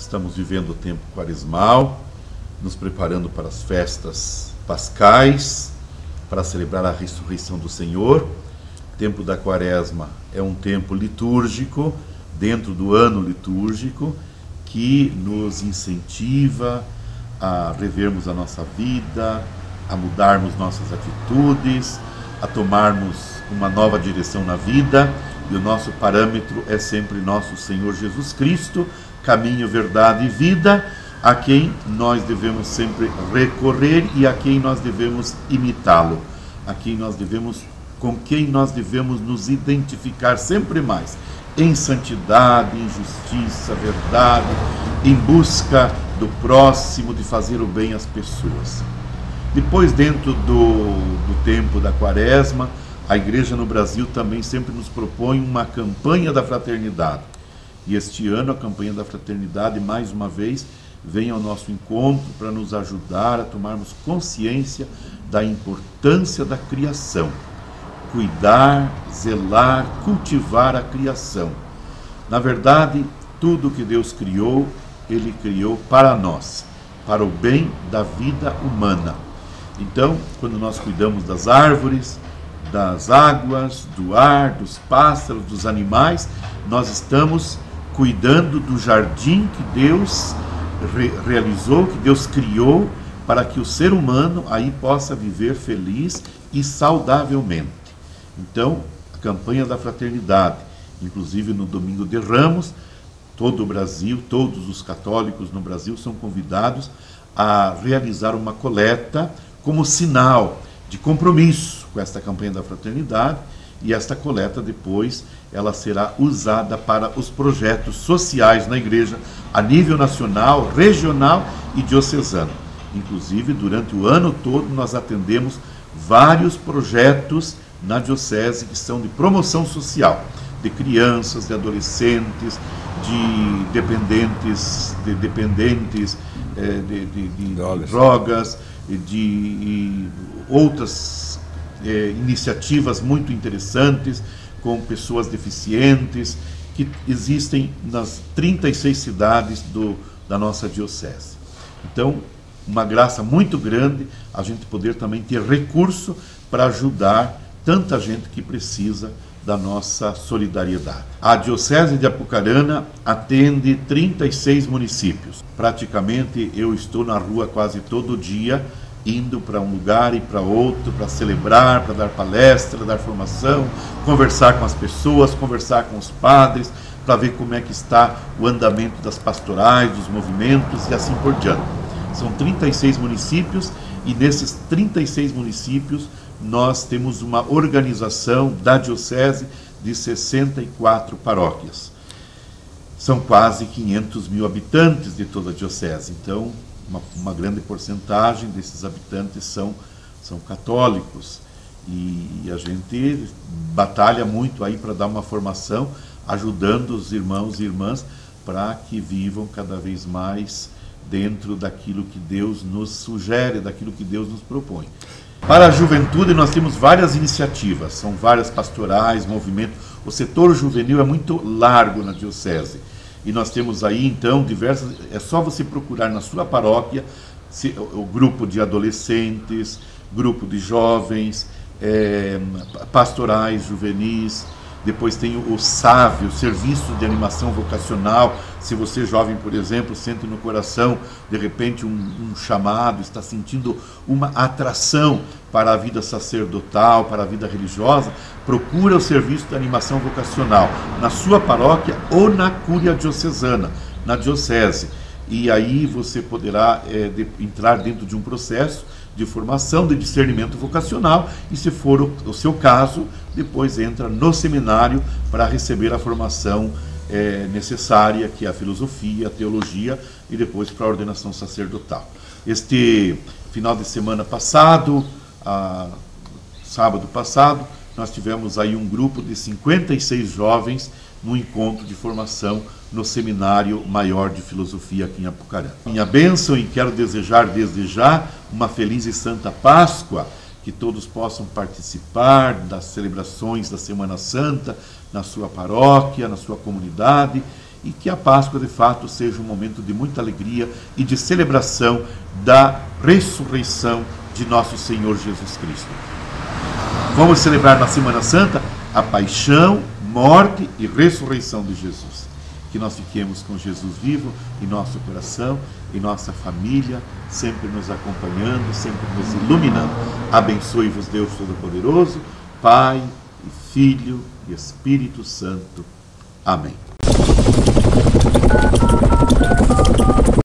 estamos vivendo o tempo quaresmal, nos preparando para as festas pascais, para celebrar a ressurreição do Senhor. O tempo da Quaresma é um tempo litúrgico, dentro do ano litúrgico, que nos incentiva a revermos a nossa vida, a mudarmos nossas atitudes, a tomarmos uma nova direção na vida, e o nosso parâmetro é sempre nosso Senhor Jesus Cristo, caminho, verdade e vida, a quem nós devemos sempre recorrer e a quem nós devemos imitá-lo, com quem nós devemos nos identificar sempre mais, em santidade, em justiça, verdade, em busca do próximo, de fazer o bem às pessoas. Depois, dentro do tempo da Quaresma, a Igreja no Brasil também sempre nos propõe uma campanha da fraternidade. E este ano a campanha da fraternidade, mais uma vez, vem ao nosso encontro para nos ajudar a tomarmos consciência da importância da criação. Cuidar, zelar, cultivar a criação. Na verdade, tudo que Deus criou, Ele criou para nós, para o bem da vida humana. Então, quando nós cuidamos das árvores, das águas, do ar, dos pássaros, dos animais, nós estamos cuidando do jardim que Deus realizou, que Deus criou, para que o ser humano aí possa viver feliz e saudavelmente. Então, a campanha da fraternidade, inclusive no Domingo de Ramos, todo o Brasil, todos os católicos no Brasil são convidados a realizar uma coleta como sinal de compromisso com esta campanha da fraternidade, e esta coleta depois ela será usada para os projetos sociais na igreja a nível nacional, regional e diocesano. Inclusive, durante o ano todo nós atendemos vários projetos na diocese que são de promoção social, de crianças, de adolescentes, de dependentes de drogas, de outras iniciativas muito interessantes com pessoas deficientes que existem nas 36 cidades da nossa diocese. Então, uma graça muito grande a gente poder também ter recurso para ajudar tanta gente que precisa da nossa solidariedade. A Diocese de Apucarana atende 36 municípios. Praticamente eu estou na rua quase todo dia, indo para um lugar e para outro, para celebrar, para dar palestra, dar formação, conversar com as pessoas, conversar com os padres, para ver como é que está o andamento das pastorais, dos movimentos e assim por diante. São 36 municípios e nesses 36 municípios nós temos uma organização da diocese de 64 paróquias. São quase 500 mil habitantes de toda a diocese, então uma grande porcentagem desses habitantes são católicos, e a gente batalha muito aí para dar uma formação, ajudando os irmãos e irmãs para que vivam cada vez mais dentro daquilo que Deus nos sugere, daquilo que Deus nos propõe. Para a juventude nós temos várias iniciativas, são várias pastorais, movimentos. O setor juvenil é muito largo na diocese. E nós temos aí, então, diversas... É só você procurar na sua paróquia o grupo de adolescentes, grupo de jovens, pastorais juvenis. Depois tem o SAV, o Serviço de Animação Vocacional. Se você, jovem, por exemplo, sente no coração, de repente, um chamado, está sentindo uma atração para a vida sacerdotal, para a vida religiosa, procura o Serviço de Animação Vocacional na sua paróquia ou na Cúria Diocesana, na diocese. E aí você poderá entrar dentro de um processo de formação, de discernimento vocacional, e se for o seu caso, depois entra no seminário para receber a formação necessária, que é a filosofia, a teologia, e depois para a ordenação sacerdotal. Este final de semana passado, sábado passado, nós tivemos aí um grupo de 56 jovens no encontro de formação no Seminário Maior de Filosofia aqui em Apucarana. Minha bênção, e quero desejar desde já uma feliz e santa Páscoa, que todos possam participar das celebrações da Semana Santa na sua paróquia, na sua comunidade, e que a Páscoa de fato seja um momento de muita alegria e de celebração da ressurreição de nosso Senhor Jesus Cristo. Vamos celebrar na Semana Santa a paixão, morte e ressurreição de Jesus. Que nós fiquemos com Jesus vivo em nosso coração, em nossa família, sempre nos acompanhando, sempre nos iluminando. Abençoe-vos Deus Todo-Poderoso, Pai e Filho e Espírito Santo. Amém.